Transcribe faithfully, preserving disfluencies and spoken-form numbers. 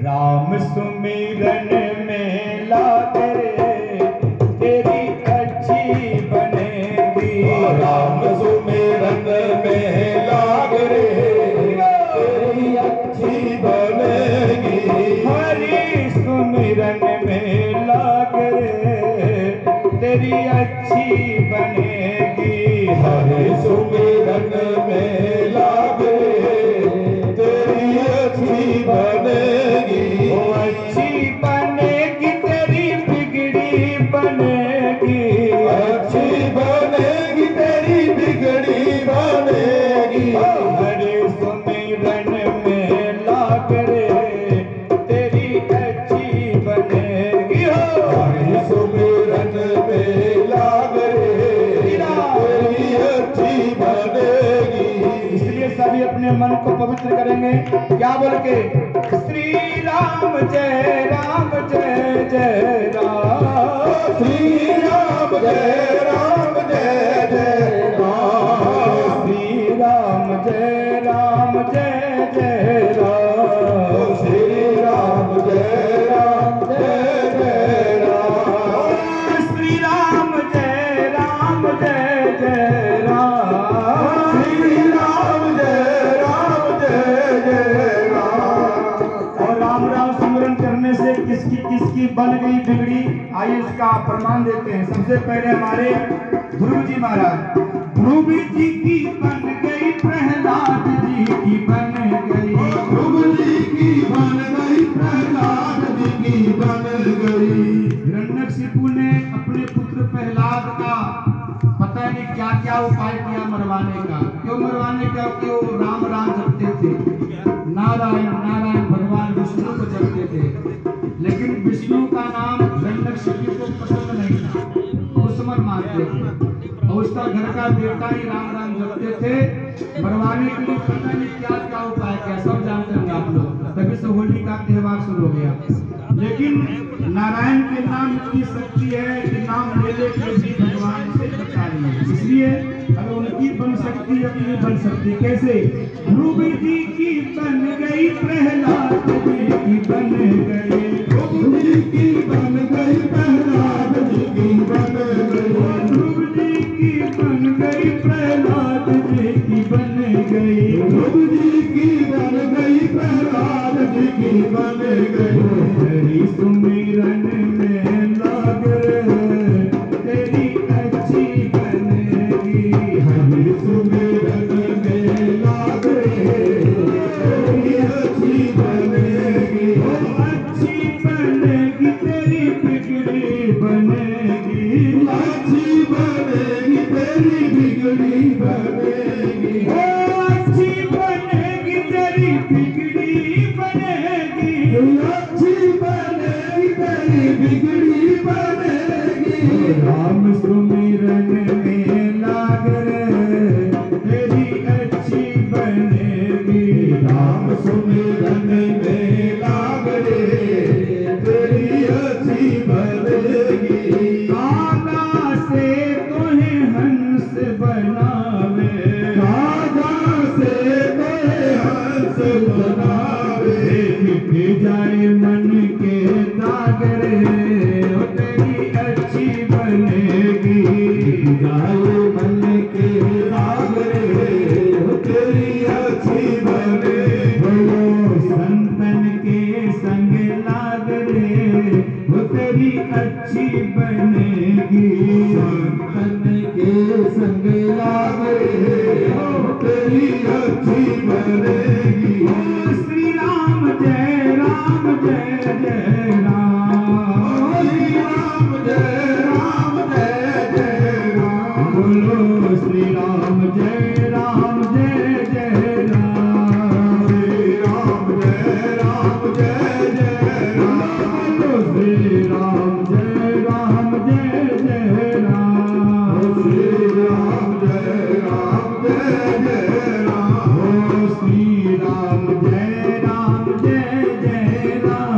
राम सुमिरन में लाग रे तेरी अच्छी बनेगी। राम सुमिरन में लाग रे तेरी अच्छी बनेगी। हरि सुमिरन में लाग रे तेरी अच्छी बनेगी। हरि सुमिरन में लाग रे तेरी अच्छी बनेगी। वो अच्छी बनेगी तेरी बिगड़ी बनेगी। अच्छी बनेगी तेरी बिगड़ी बनेगी। हरि सुमिरन में लाग रे तेरी अच्छी बनेगी। हरि सुमिरन में लाग रे तेरी अच्छी बनेगी। इसलिए सभी अपने मन को पवित्र करेंगे। क्या बोल के? श्री राम जय राम जय जय राम। श्री राम जय राम जय जय राम। श्री राम जय राम जय जय राम। श्री राम जय राम जय जय राम। श्री राम जय राम जय जय राम। श्री राम जय राम जय जय राम। और राम राम सिमरन करने से किसकी किसकी बन गई बिगड़ी, आइए इसका प्रमाण देते हैं। सबसे पहले हमारे ध्रुव जी महाराज, ध्रुव जी की बन गई, प्रहलाद जी की बन गई। ध्रुव जी की बन गई, प्रहलाद जी की बन गई। हिरण्यकशिपु ने अपने पुत्र प्रहलाद का पता नहीं क्या क्या उपाय किया मरवाने का। क्यों मरवाने का? कि वो राम राम जपते थे, नारायण नारायण भगवान विष्णु को जपते थे। लेकिन विष्णु का नाम हिरण्यकशिपु को पसंद नहीं था, दुश्मन मानते थे। और उसका घर का बेटा ही राम राम जपते थे। मरवाने के लिए पता नहीं क्या क्या उपाय किया, सब जानते हैं आप लोग। तभी से होली का त्योहार शुरू हो गया। लेकिन नारायण के नाम इतनी शक्ति है कि नाम ले लेकर भी भगवान से बचा लिए। इसलिए अगर उनकी बन सकती अपनी बन सकती। कैसे? ध्रुव जी की बन गई, प्रहलाद जी की बन गई। ध्रुव जी की बन गई, प्रहलाद जी की बन गई। ध्रुव जी की बन गई, प्रहलाद जी की बन गई। ध्रुव जी की बन गई, प्रहलाद जी की बन गई। हरि सुमिरन में लाग रे तेरी अच्छी बनेगी। हरि सुमिरन में लाग रे तेरी अच्छी बनेगी। अच्छी बनेगी तेरी बिगड़ी बनेगी। अच्छी बनेगी तेरी बिगड़ी बनेगी। अच्छी बनेगी तेरी बिगड़ी बनेगी। अच्छी बनेगी तेरी बिगड़ी बनेगी। राम सुमिरन में लाग रे तेरी अच्छी बनेगी। राम सुमिरन में लाग रे तेरी अच्छी बनेगी। कागा से तोहे हंस बनावे। कागा से तोहे हंस बनावे। मिट जाए मन के दाग रे ओ तेरी अच्छी बनेगी। जाए मन के दाग रे ओ तेरी अच्छी बनेगी। बोलो संतन के संग लाग रे वो तेरी अच्छी बनेगी। संतन के संग लाग रे ओ तेरी अच्छी बनेगी। श्री राम जय राम जय जय राम। श्री राम जय राम जय जय राम। बोलो श्री राम जय राम जय जय राम। श्री राम जय राम जय जय राम। बोलो श्री राम जय राम जय जय राम। श्री राम जय राम जय जय राम। श्री राम जय राम जय जय राम।